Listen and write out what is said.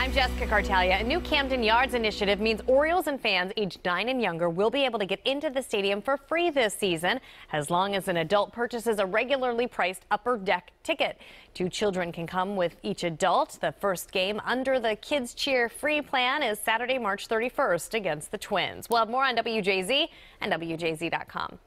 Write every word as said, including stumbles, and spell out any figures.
I'm Jessica Cartalia. A new Camden Yards initiative means Orioles and fans aged nine and younger will be able to get into the stadium for free this season, as long as an adult purchases a regularly priced upper deck ticket. Two children can come with each adult. The first game under the Kids Cheer free plan is Saturday, March thirty-first against the Twins. We'll have more on W J Z and W J Z dot com.